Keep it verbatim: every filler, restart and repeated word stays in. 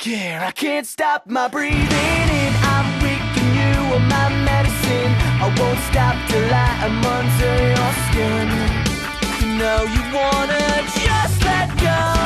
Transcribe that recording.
care, I can't stop my breathing in. I'm weak and you are my medicine. I won't stop till I am under your skin. You know you wanna just let go.